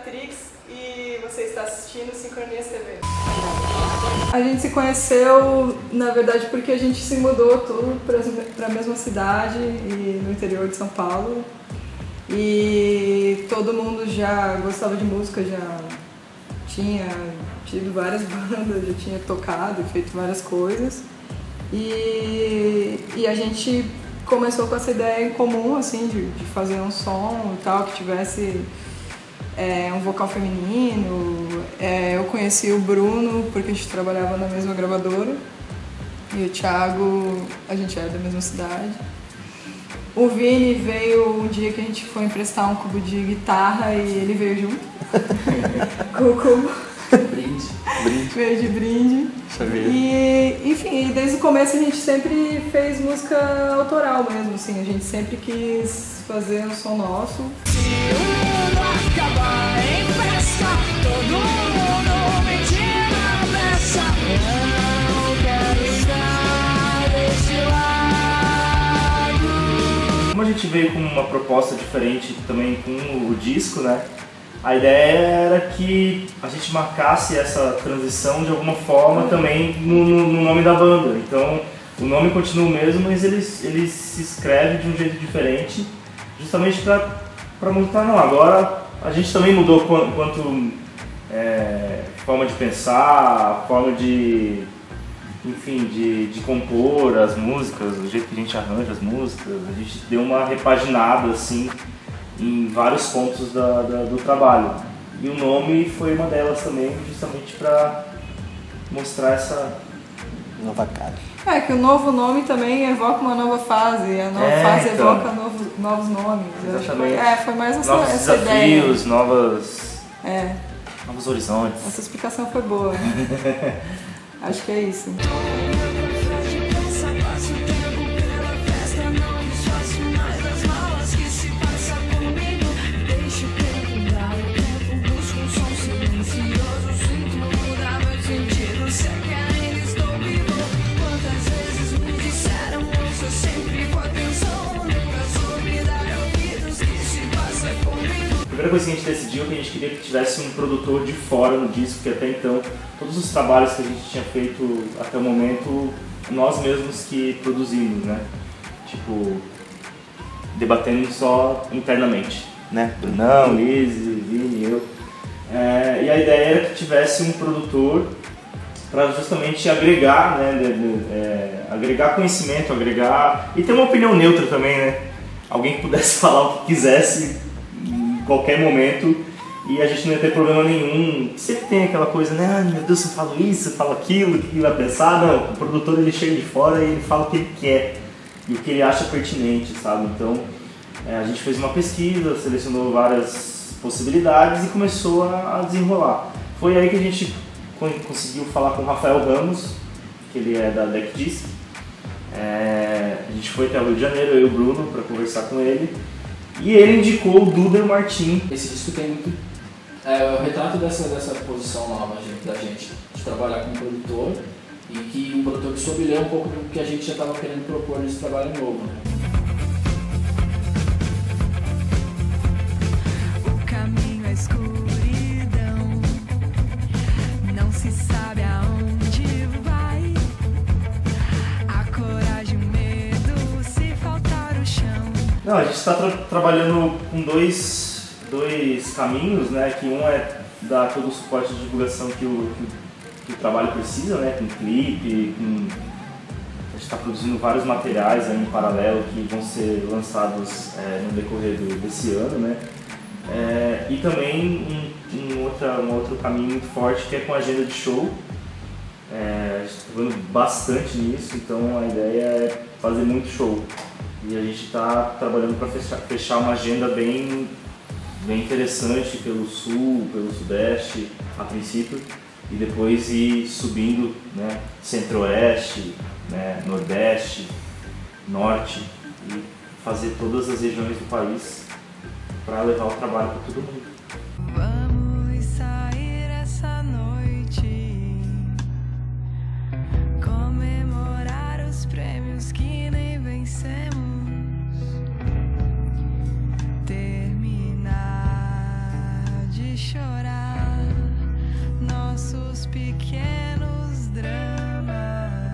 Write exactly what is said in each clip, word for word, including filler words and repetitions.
Matrix e você está assistindo Sincronias T V. A gente se conheceu, na verdade, porque a gente se mudou tudo para a mesma cidade e no interior de São Paulo. E todo mundo já gostava de música, já tinha tido várias bandas, já tinha tocado e feito várias coisas. E, e a gente começou com essa ideia em comum, assim, de, de fazer um som e tal, que tivesse é, um vocal feminino. É, eu conheci o Bruno porque a gente trabalhava na mesma gravadora. E o Thiago, a gente era da mesma cidade. O Vini veio um dia que a gente foi emprestar um cubo de guitarra e ele veio junto com o cubo. Brinde. Brinde. Veio de brinde. Sabia. E, enfim, desde o começo a gente sempre fez música autoral mesmo, assim. A gente sempre quis fazer um som nosso. Se o mundo acabar em festa, todo mundo me tira dessa. Eu quero estar desse lado. Como a gente veio com uma proposta diferente também com o disco, né? A ideia era que a gente marcasse essa transição de alguma forma também no, no, no nome da banda. Então, o nome continua o mesmo, mas ele, ele se escreve de um jeito diferente, justamente para mostrar, não, agora a gente também mudou quanto, quanto é, forma de pensar, forma de, enfim, de, de compor as músicas, o jeito que a gente arranja as músicas. A gente deu uma repaginada, assim, em vários pontos da, da, do trabalho. E o nome foi uma delas também, justamente para mostrar essa nova cara. É, que o novo nome também evoca uma nova fase, a nova é, fase então, evoca novos, novos nomes. Exatamente. É, foi mais essa, novos essa desafios, ideia. novas, é. novos horizontes. Essa explicação foi boa. Acho que é isso. A primeira coisa que a gente decidiu é que a gente queria que tivesse um produtor de fora no disco, porque até então todos os trabalhos que a gente tinha feito até o momento, nós mesmos que produzimos, né? Tipo, debatendo só internamente, né? Brunão, Lizzy, Vini, eu. É, e a ideia era que tivesse um produtor para justamente agregar, né? De, de, é, agregar conhecimento, agregar... e ter uma opinião neutra também, né? Alguém que pudesse falar o que quisesse qualquer momento e a gente não ia ter problema nenhum. Sempre tem aquela coisa, né? Ah, meu Deus, eu falo isso, eu falo aquilo, o que ele vai pensar? Não, o produtor ele chega de fora e ele fala o que ele quer e o que ele acha pertinente, sabe? Então é, a gente fez uma pesquisa, selecionou várias possibilidades e começou a desenrolar. Foi aí que a gente conseguiu falar com o Rafael Ramos, que ele é da Deck Disc. É, a gente foi até o Rio de Janeiro, eu e o Bruno, para conversar com ele. E ele indicou o Duda e o Martim. Esse disco tem muito é, o retrato dessa, dessa posição nova da gente, de trabalhar com um produtor e que um produtor que soube ler um pouco do que a gente já estava querendo propor nesse trabalho novo. Né? O caminho é escuridão, não se sabe aonde vai, a coragem, o medo, se faltar o chão. Não, a gente está tra trabalhando com dois, dois caminhos, né? Que um é dar todo o suporte de divulgação que o, que, que o trabalho precisa, né? Com clipe, com... a gente está produzindo vários materiais aí em paralelo que vão ser lançados é, no decorrer do, desse ano, né? É, e também um, um, outra, um outro caminho muito forte que é com a agenda de show. É, a gente está trabalhando bastante nisso, então a ideia é fazer muito show. E a gente está trabalhando para fechar, fechar uma agenda bem, bem interessante pelo sul, pelo sudeste, a princípio, e depois ir subindo, né, centro-oeste, né, nordeste, norte, e fazer todas as regiões do país para levar o trabalho para todo mundo. Vamos sair essa noite, comemorar os prêmios que nem vencemos. chorar nossos pequenos dramas.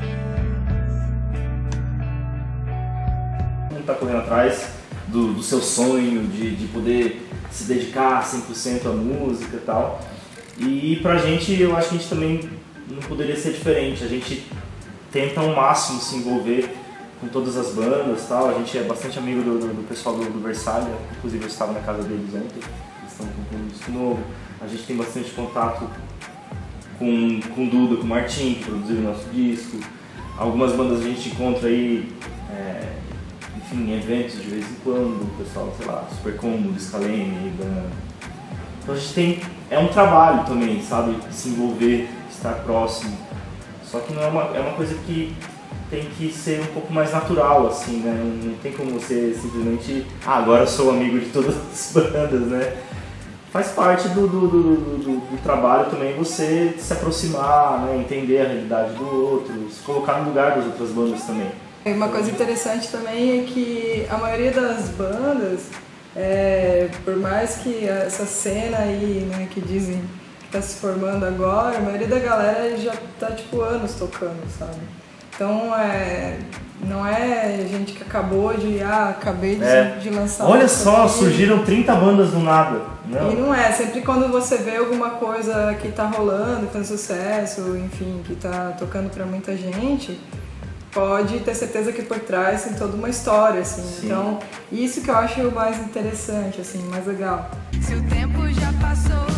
Todo mundo tá correndo atrás do, do seu sonho de, de poder se dedicar cem por cento à música e tal. E pra gente, eu acho que a gente também não poderia ser diferente. A gente tenta ao máximo se envolver com todas as bandas e tal. A gente é bastante amigo do, do, do pessoal do, do Versalha, inclusive eu estava na casa deles ontem, eles estão com um disco novo. A gente tem bastante contato com, com o Duda, com o Martim, que produziu o nosso disco. Algumas bandas a gente encontra aí, é, enfim, em eventos de vez em quando, o pessoal, sei lá, Super Combo, Scalene, Banda. Então a gente tem, é um trabalho também, sabe, se envolver, estar próximo. Só que não é uma, é uma coisa que tem que ser um pouco mais natural, assim, né? Não, não tem como você simplesmente, ah, agora eu sou amigo de todas as bandas, né? Faz parte do, do, do, do, do trabalho também você se aproximar, né? Entender a realidade do outro, se colocar no lugar das outras bandas também. Uma coisa interessante também é que a maioria das bandas, é, por mais que essa cena aí, né, que dizem que está se formando agora, a maioria da galera já tá tipo anos tocando, sabe? Então é, não é gente que acabou de, ah, acabei de, É. de lançar. Olha isso só, aqui. surgiram trinta bandas do nada. Não. E não é, sempre quando você vê alguma coisa que tá rolando, que faz sucesso, enfim, que tá tocando pra muita gente, pode ter certeza que por trás tem toda uma história, assim. Sim. Então, isso que eu acho mais interessante, assim, mais legal. Se o tempo já passou